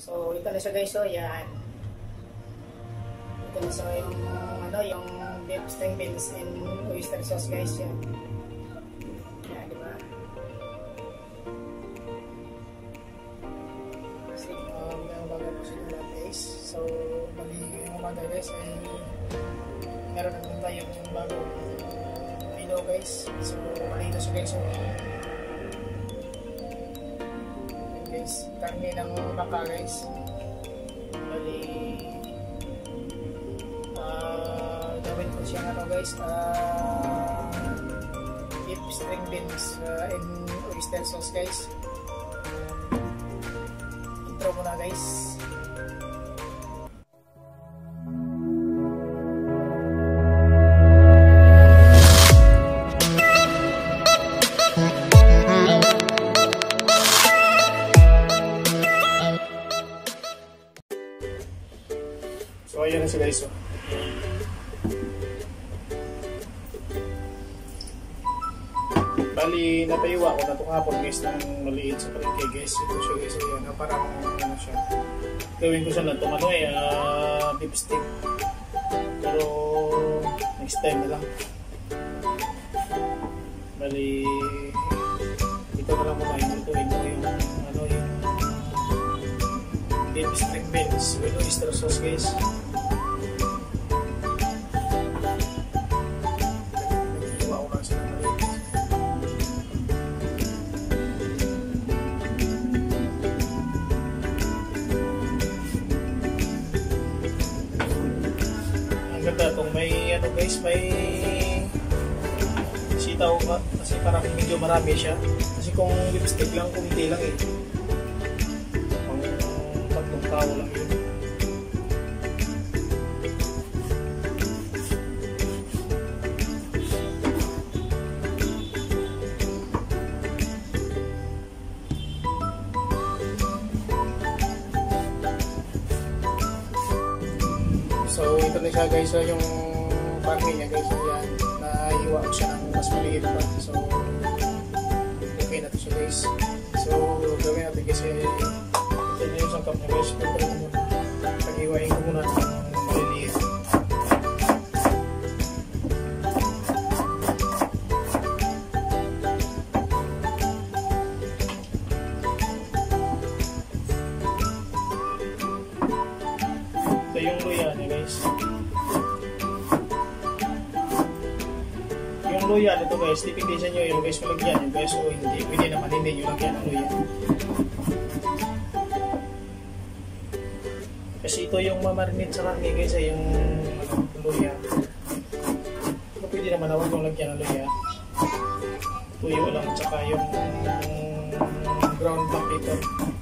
So ito na siya guys, so yan. Ito na siya yung yung beef string beans and oyster sauce guys, yan. Yan, di ba? So ang bago po sila lahat guys. So bali yung umaga guys ay meron natin tayong bago menu guys. So bali na siya guys, so guys, karne ng baka guys. Bali gawin ko siya guys, beef string beans and oyster sauce guys. Intro muna guys. So ayan na siya guys. Bali natayuwa ko na ito kahapon guys ng maliit sa palengke guys. Ito siya guys. Ayan, parang ano siya. Gawin ko siya na itong beef stick. Pero next time na lang. Bali ito na lang muna yung lutuin ko yung beef string beans with oyster sauce guys. Ang ganda kung may guys, may sitaw ka kasi parang medyo marami siya. Kasi kung lipstick lang, kumiti lang eh. Pang tatlong tao lang yun. So ito na siya guys, so yung karne niya guys, yan, nahiwa ko siya ng mas maliit pa. So okay na ito siya guys. So gawin natin kasi ito na yung sangkap niya guys. Pag-iwain ko muna ng maliliit. Ito yung luya niya guys. Yung luya nito guys, tipidin nyo yung guys kung lagyan yung guys o hindi. Pwede naman hindi yung lagyan ng luya. Kasi ito yung mamarinate sa karne guys ay yung luya. Pwede naman na huwag yung lagyan ng luya. Tuyo lang at saka yung ground black pepper.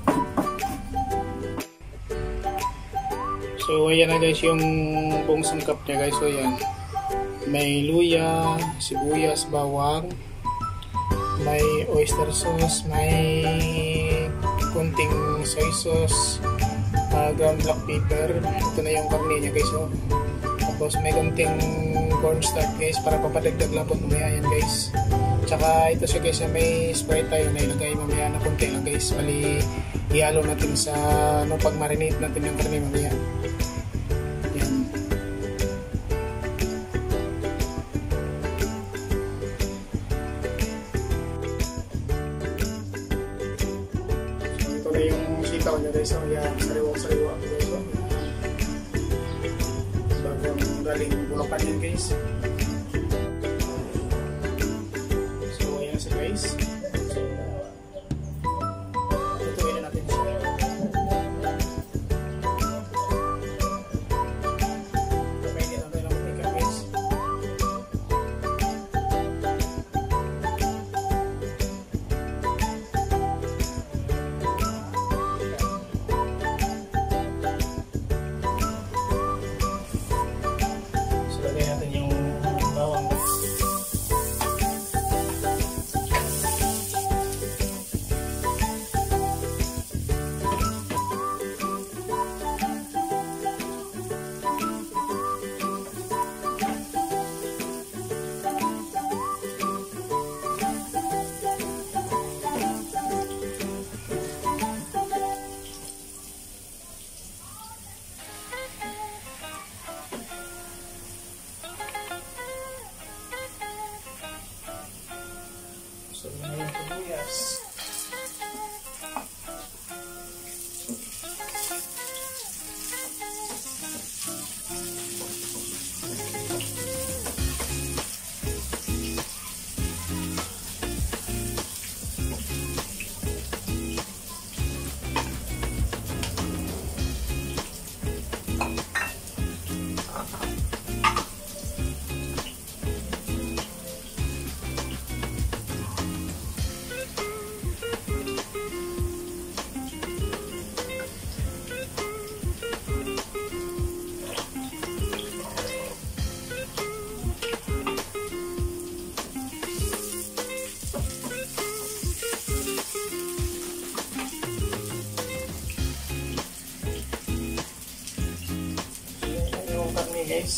So ayan na guys yung buong sangkap niya guys. So ayan, may luya, sibuyas, bawang, may oyster sauce, may kunting soy sauce, ground black pepper. Ito na yung karne niya guys. So, tapos may kunting cornstarch guys para papadagdag lang po mamaya yan guys. Tsaka ito siya guys, may Sprite tayo na ilagay mamaya na kunti lang guys. Bali ihalo natin sa pag-marinate natin yung karne mamaya. Yung sitaw niya guys, so yan, sariwa guys. Bagong galing Bulacan yan guys. So ayan siya guys. So tutuin na natin siya. Pwede natin ang matika guys. Lagay natin yung bawang. yung karne guys.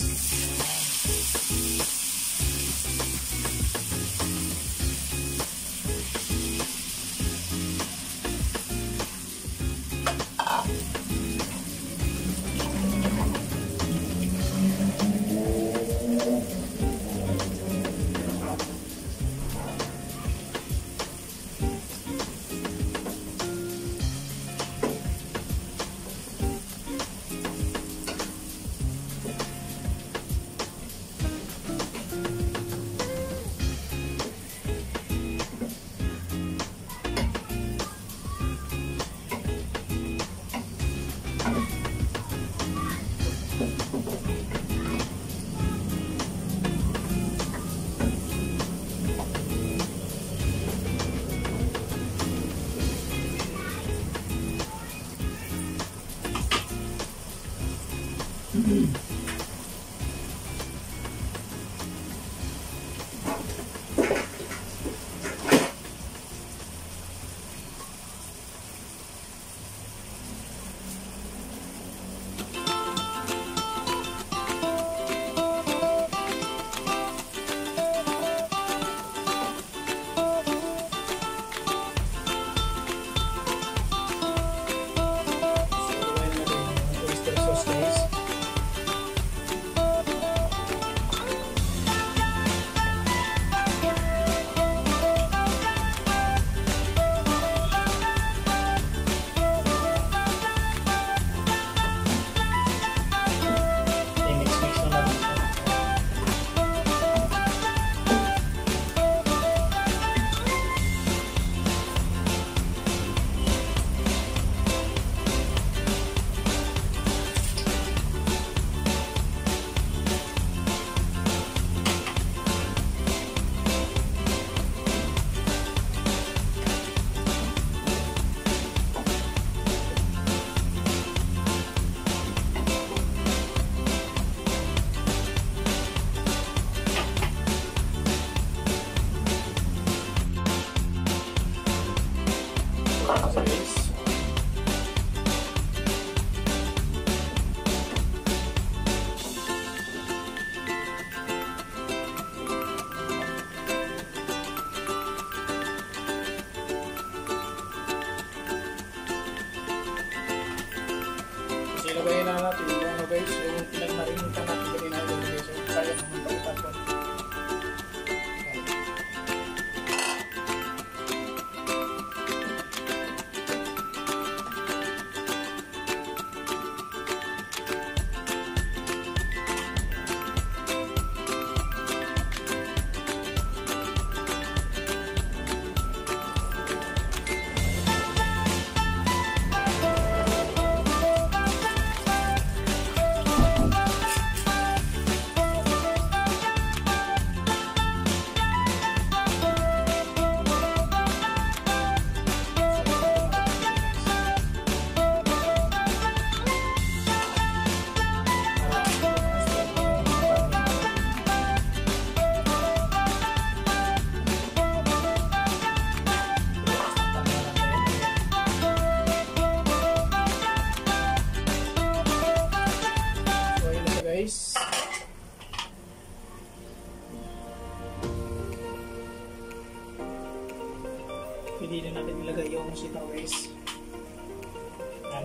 Ilagay na natin yung ano guys, yung pinagmarinitan natin kanina yung guys. So, sayang naman pagkatapon. Guys, pwede na natin ilagay yung sitaw guys. Yan.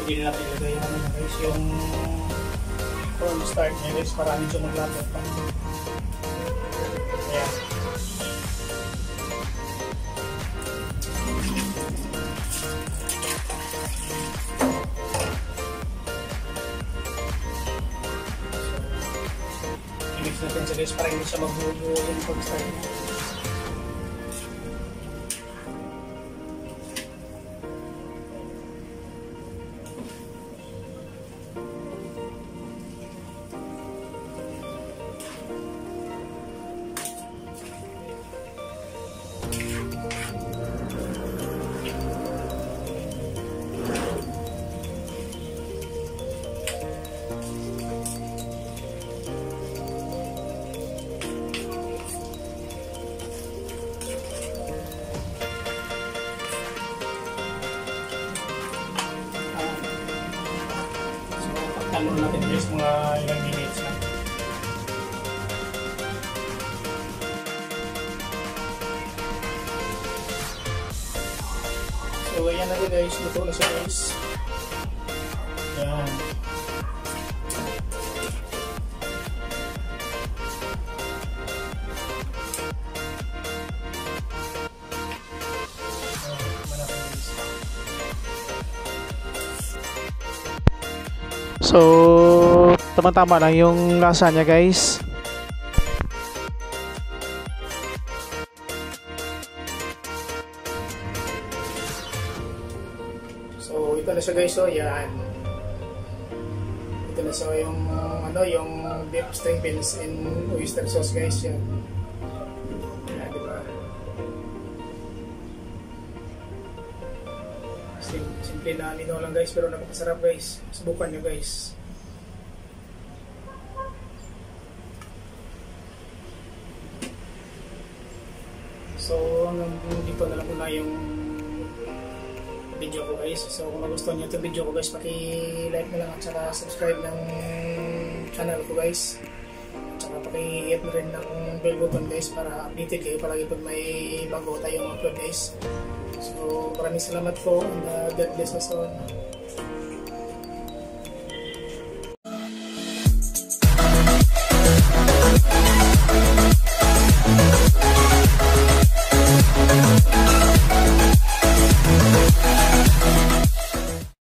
Hindi na natin ilagay yung ano guys, yung cornstarch niya guys para medyo maglapot. Ayan. I-mix natin siya guys para hindi siya magbubo yung cornstarch niya. Ano natin guys mga ilang minutes na. So ayan na guys, luto na siya guys. Ayan. So, tama-tama lang yung lasa niya guys. So, ito na siya guys. So, yan. Ito na siya yung ano, yung beef string beans in oyster sauce guys. Yan. Yan, diba? Simple na nino lang guys, pero napakasarap guys. Subukan nyo guys. So hanggang dito na lang muna yung video ko guys. So kung nagustuhan nyo itong video ko guys, paki-like na lang at saka subscribe ng channel ko guys. At saka paki-hit na rin ng bell button guys para updated kayo palagi pag may bago tayong upload guys. So maraming salamat po and God bless us all.